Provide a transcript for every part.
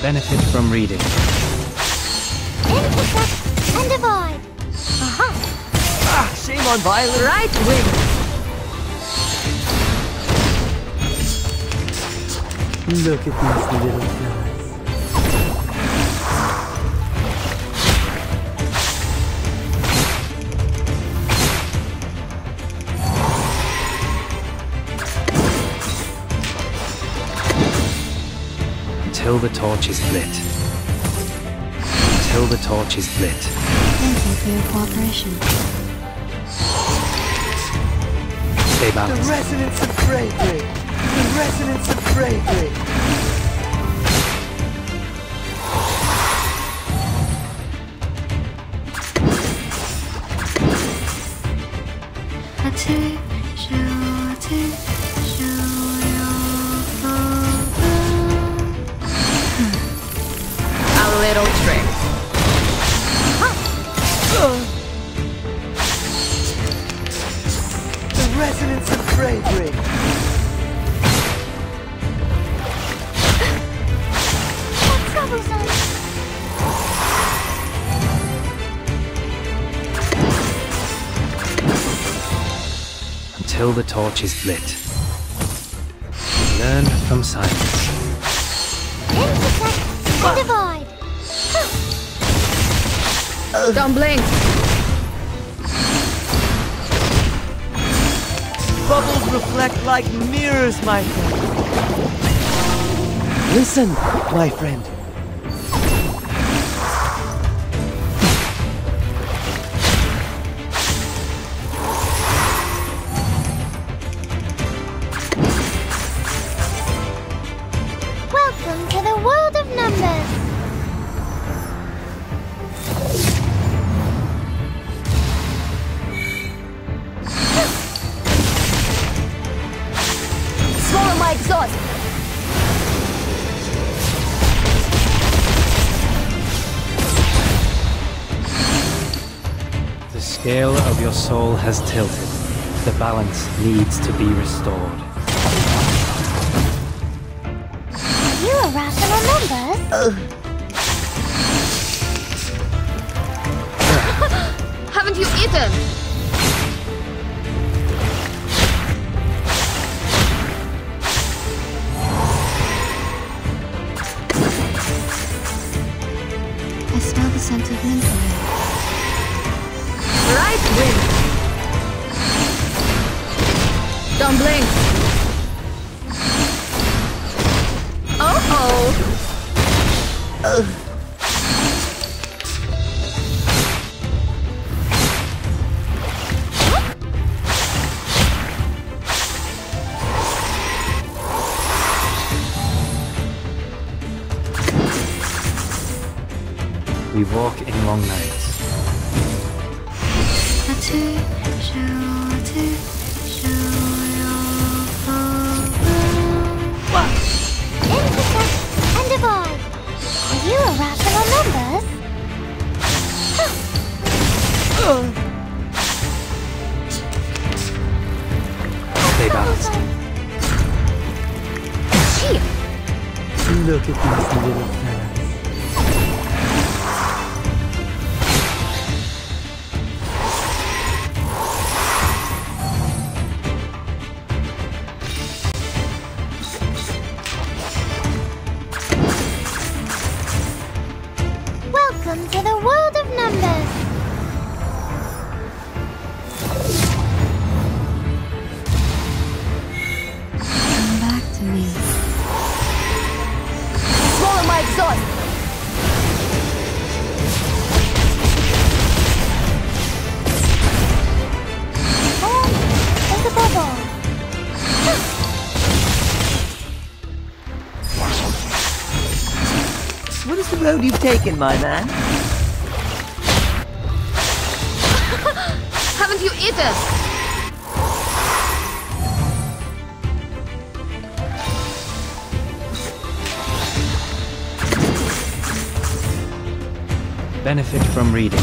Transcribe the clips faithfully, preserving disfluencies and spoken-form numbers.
Benefit from reading. Intersect and divide. Aha! Ah, shame on violence. Right wing. Look at these little guys. Until the torch is lit. Until the torch is lit. Thank you for your cooperation. Stay The balanced. resonance of bravery. The resonance of bravery. Attack, show, attack, show your A little trick. The resonance of bravery. That's troublesome. Until the torch is lit. Learn from silence. Intersect and divide. Don't blink. Bubbles reflect like mirrors, my friend. Listen, my friend. Welcome to the world of numbers. Swallow my exhaust. The scale of your soul has tilted. The balance needs to be restored. You are rational numbers. Haven't you eaten? I smell the scent of mint oil. Right wing. Don't blink. Oh oh. We walk in long nights. Attack, show, attack, show your Intersect and divide. Are you irrational numbers? Stay balanced. Shit. Look at these little guys. Welcome to the world of numbers. Come back to me. Swallow my exhaust. Oh, there's a bubble. What is the road you've taken, my man? Haven't you eaten? Benefit from reading.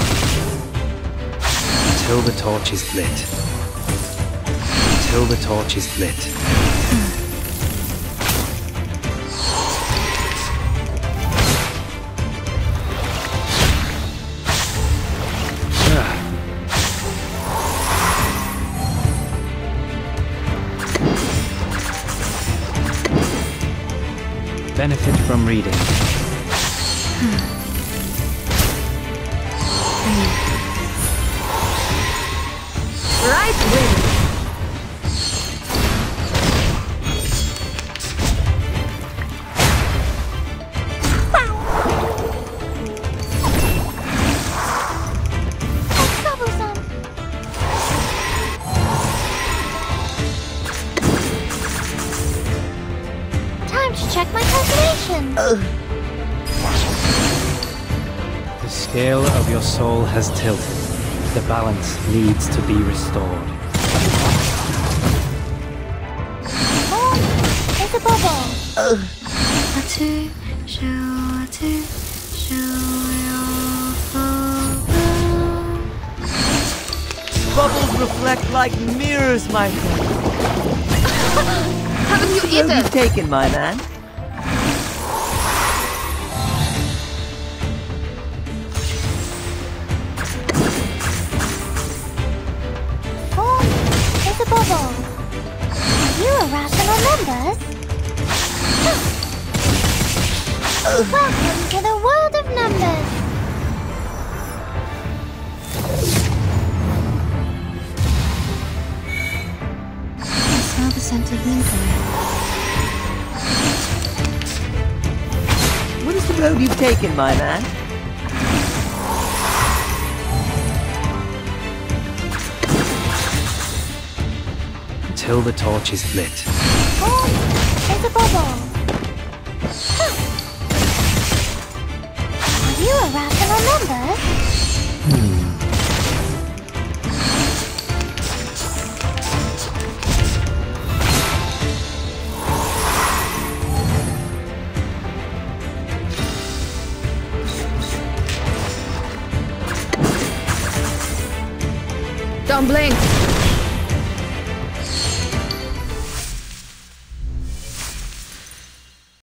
Until the torch is lit. Until the torch is lit. benefit from reading. Right wing. That's troublesome. Time to check my calculations. The scale of your soul has tilted. The balance needs to be restored. Oh, there's a bubble. Bubbles reflect like mirrors, my friend. Haven't you Where eaten? have you taken, my man? Oh, there's a bubble. Are you irrational numbers? Welcome to the world of numbers. I smell the scent of mincemeat. What is the road you've taken, my man? Until the torch is lit. Oh, there's a bubble. Are you irrational numbers? Don't blink.